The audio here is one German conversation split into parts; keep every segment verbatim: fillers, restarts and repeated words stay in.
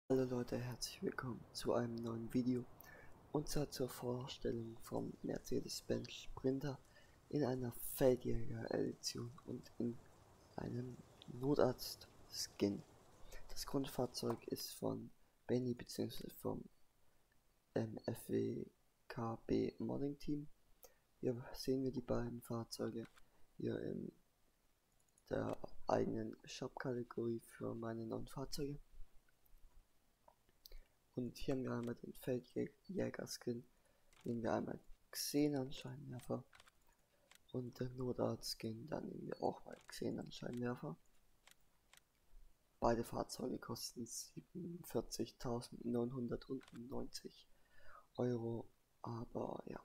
Hallo Leute, herzlich willkommen zu einem neuen Video und zwar zur Vorstellung vom Mercedes-Benz Sprinter in einer Feldjäger-Edition und in einem Notarzt-Skin. Das Grundfahrzeug ist von Benny bzw. vom ähm, F W K B Modding Team. Hier sehen wir die beiden Fahrzeuge hier in der eigenen Shop-Kategorie für meine neuen Fahrzeuge. Und hier haben wir einmal den Feldjäger-Skin, nehmen wir einmal Xenon-Scheinwerfer und den Notarzt-Skin, dann nehmen wir auch mal Xenon-Scheinwerfer. Beide Fahrzeuge kosten siebenundvierzigtausendneunhundertneunzig Euro, aber ja.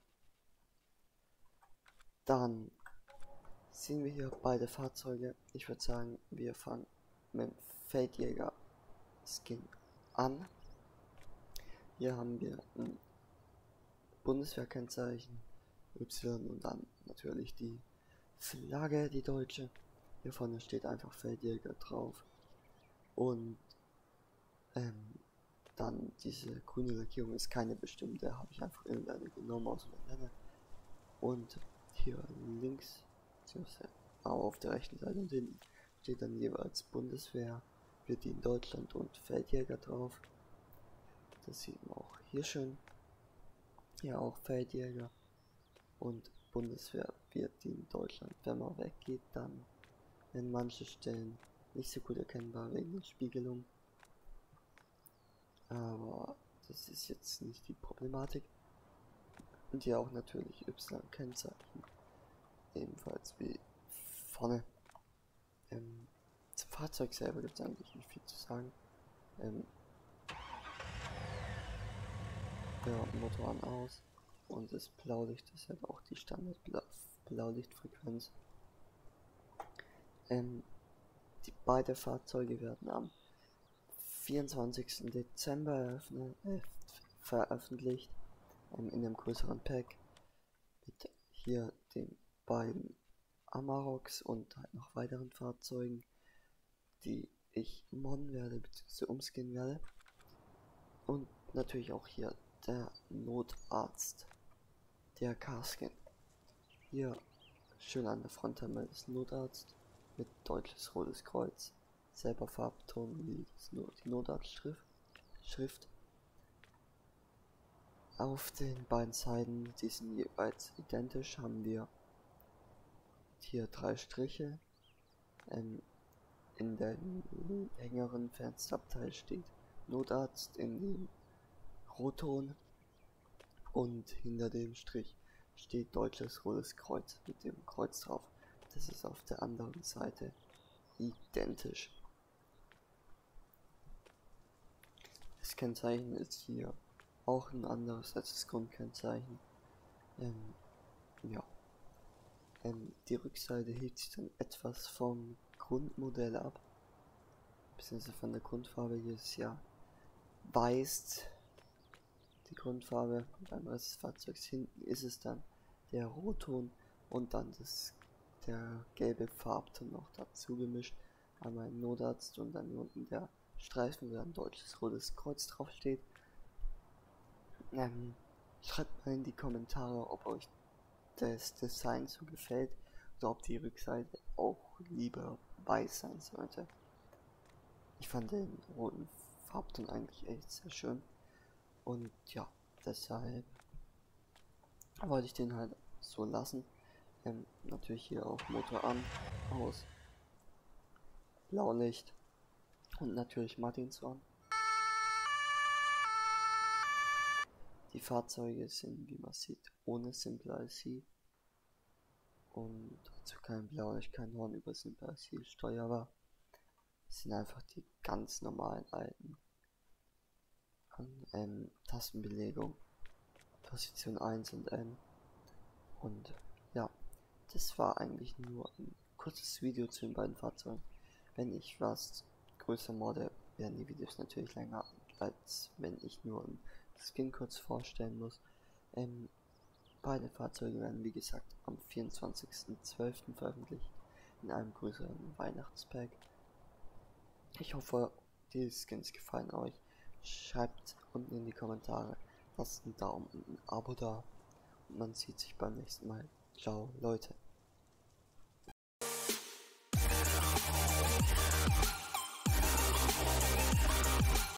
Dann sehen wir hier beide Fahrzeuge. Ich würde sagen, wir fangen mit dem Feldjäger-Skin an. Hier haben wir ein Bundeswehrkennzeichen Y und dann natürlich die Flagge, die deutsche. Hier vorne steht einfach Feldjäger drauf. Und ähm, dann diese grüne Lackierung ist keine bestimmte, habe ich einfach irgendeine genommen aus dem Länder. Und hier links, auch auf der rechten Seite und hinten steht dann jeweils Bundeswehr, wird die in Deutschland und Feldjäger drauf. Das sieht man auch hier schön. Hier auch Feldjäger und Bundeswehr wird die in Deutschland. Wenn man weggeht, dann werden manche Stellen nicht so gut erkennbar wegen der Spiegelung. Aber das ist jetzt nicht die Problematik. Und hier auch natürlich Y-Kennzeichen. Ebenfalls wie vorne. Ähm, zum Fahrzeug selber gibt es eigentlich nicht viel zu sagen. Ähm, ja, Motor an aus. Und das Blaulicht ist halt auch die Standard Blaulichtfrequenz. Ähm, die beiden Fahrzeuge werden am vierundzwanzigsten Dezember eröffnet, äh, veröffentlicht, ähm, in einem größeren Pack mit hier den beiden Amaroks und halt noch weiteren Fahrzeugen, die ich modden werde bzw. umskinnen werde. Und natürlich auch hier der Notarzt, der K-Skin. Hier schön an der Front haben wir das Notarzt mit deutliches rotes Kreuz, selber Farbton wie das Not die Notarztschrift. Schrift. Auf den beiden Seiten, die sind jeweils identisch, haben wir hier drei Striche. Ähm, in der längeren Fensterabteil steht Notarzt in dem Rotton und hinter dem Strich steht Deutsches Rotes Kreuz mit dem Kreuz drauf. Das ist auf der anderen Seite identisch. Das Kennzeichen ist hier auch ein anderes als das Grundkennzeichen. Ähm, ja. Ähm, die Rückseite hebt sich dann etwas vom Grundmodell ab. Beziehungsweise von der Grundfarbe. Hier ist ja weiß die Grundfarbe. Beim Rest des Fahrzeugs hinten ist es dann der Rotton und dann das, der gelbe Farbton noch dazu gemischt. Einmal ein Notarzt und dann unten der Streifen, wo ein deutsches rotes Kreuz drauf steht. Ähm, schreibt mal in die Kommentare, ob euch das Design so gefällt oder ob die Rückseite auch lieber weiß sein sollte. Ich fand den roten Farbton eigentlich echt sehr schön und ja, deshalb wollte ich den halt so lassen. Ähm, natürlich hier auch Motor an, aus, Blaulicht und natürlich Martinshorn. Die Fahrzeuge sind, wie man sieht, ohne Simple I C und dazu kein Blaulicht, kein Horn über Simple I C steuerbar. Das sind einfach die ganz normalen alten ähm, Tastenbelegung, Position eins und N. Und ja, das war eigentlich nur ein kurzes Video zu den beiden Fahrzeugen. Wenn ich was größer modde, werden die Videos natürlich länger, als wenn ich nur ein Skin kurz vorstellen muss. Ähm, beide Fahrzeuge werden wie gesagt am vierundzwanzigsten zwölften veröffentlicht in einem größeren Weihnachtspack. Ich hoffe, die Skins gefallen euch. schreibt unten in die Kommentare, lasst einen Daumen und ein Abo da und man sieht sich beim nächsten Mal. Ciao, Leute.